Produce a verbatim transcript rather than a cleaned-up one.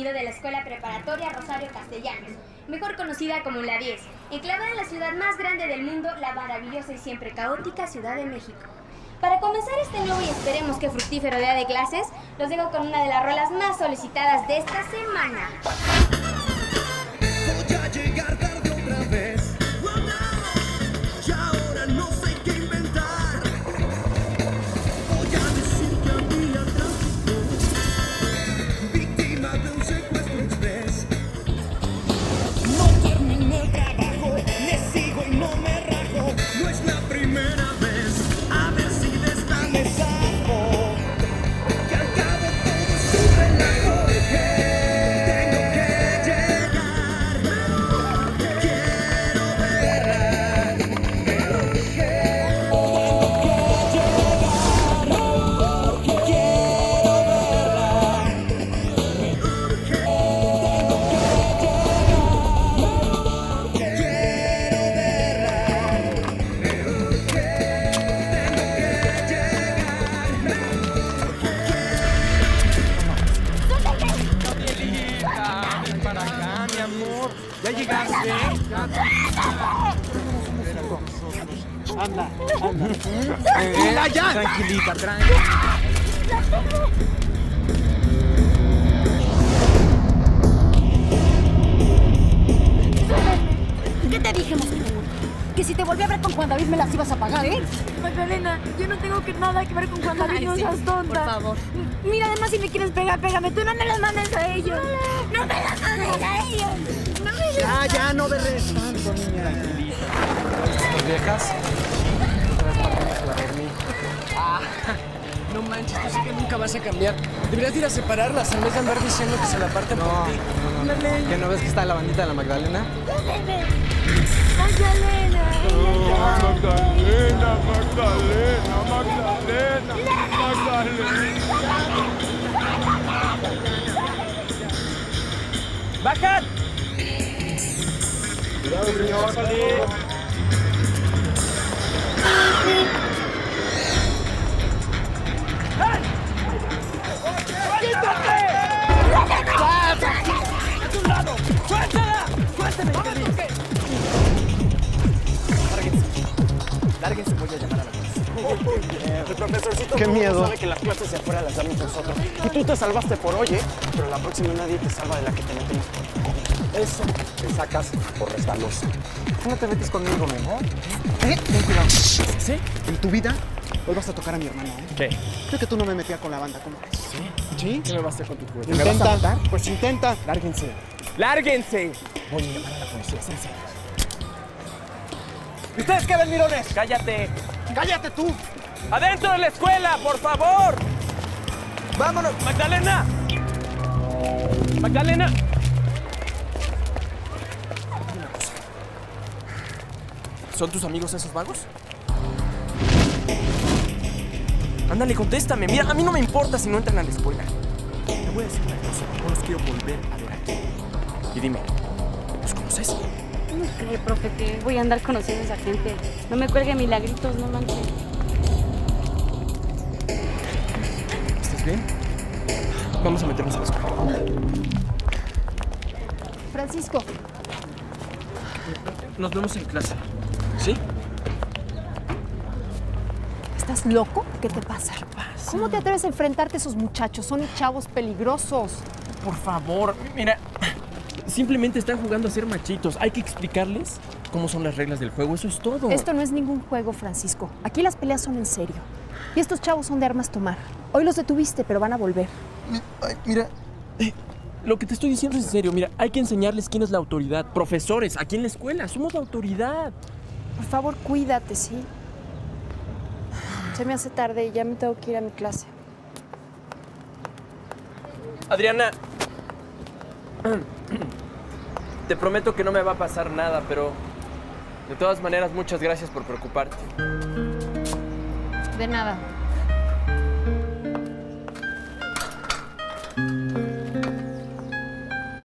venido de la Escuela Preparatoria Rosario Castellanos, mejor conocida como la diez, enclavada en la ciudad más grande del mundo, la maravillosa y siempre caótica Ciudad de México. Para comenzar este nuevo y esperemos que fructífero día de clases, los dejo con una de las rolas más solicitadas de esta semana. Voy a llegar tarde otra vez. Y ahora no sé qué inventar. Voy a decir que había tráfico, víctima de un secuestro express. No termino el trabajo, le sigo y no me rajo. No es la primera vez, a ver si de esta me zafo. Que al cabo todo es un relajo. Tengo que llegar, quiero verla. Tengo que llegar, quiero verla. Danielita, ven para acá, mi amor. Ya llegaste. Ya. Anda, anda. Tranquila, ya. Tranquilita, tranquila. ¿Qué te dije, mosquito? Que si te volví a ver con Juan David me las ibas a pagar, ¿eh? Magdalena, yo no tengo que nada que ver con Juan David, no seas tonta. Por favor. Mira, además, si me quieres pegar, pégame. Tú no me las mandes a ellos. No me las mandes a ellos. No me las... Ya, ya, no berres tanto, niña. ¿Las viejas? Otras máquinas para dormir. Ah, no manches, tú sí que nunca vas a cambiar. Deberías ir a separarlas en vez de andar diciendo que se la parten No, por ti. no, no, no. ¿Qué no ves que está la bandita de la Magdalena? Magdalena. Magdalena, Magdalena, Magdalena, Magdalena. ¡Bajan! Cuidado, señor. ¡Quítate! ¡A tu lado! ¡Suéltala! ¡Suéltame! Lárguense. Lárguense, voy a llamar a la clase. El profesorcito Qué todo miedo. sabe que las clases de afuera las damos nosotros. Y tú te salvaste por hoy, ¿eh? Pero la próxima nadie te salva de la que te metemos. Eso te sacas por resbaloso. ¿Tú no te metes conmigo, mi amor? ¿Eh? Ten cuidado. ¿Sí? En tu vida vuelvas a tocar a mi hermano, ¿eh? ¿Qué? Creo que tú no me metías con la banda, ¿cómo ves? ¿Sí? ¿Sí? ¿Qué me vas a hacer con tu juguete? ¿Me ¿Me vas a intenta? matar? Pues intenta. ¡Lárguense! ¡Lárguense! Voy a llamar a la policía, es en serio. ¿Y ustedes qué ven, mirones? ¡Cállate! ¡Cállate tú! ¡Adentro de la escuela, por favor! ¡Vámonos! ¡Magdalena! ¡Magdalena! ¿Son tus amigos esos vagos? Ándale, contéstame. Mira, a mí no me importa si no entran a la escuela. Te voy a decir una cosa. No los quiero volver a ver aquí. Y dime, ¿los conoces? No creo, profe, que voy a andar conociendo a esa gente. No me cuelgue milagritos, no manches. ¿Estás bien? Vamos a meternos a la escuela. Francisco, Nos vemos en clase. ¿Sí? ¿Estás loco? ¿Qué te pasa? ¿Cómo te atreves a enfrentarte a esos muchachos? Son chavos peligrosos. Por favor, mira, simplemente están jugando a ser machitos. Hay que explicarles cómo son las reglas del juego. Eso es todo. Esto no es ningún juego, Francisco. Aquí las peleas son en serio. Y estos chavos son de armas tomar. Hoy los detuviste, pero van a volver. Ay, mira, eh, lo que te estoy diciendo es en serio. Mira, hay que enseñarles quién es la autoridad. Profesores, aquí en la escuela, somos la autoridad. Por favor, cuídate, ¿sí? Se me hace tarde y ya me tengo que ir a mi clase. Adriana, te prometo que no me va a pasar nada, pero de todas maneras, muchas gracias por preocuparte. de nada.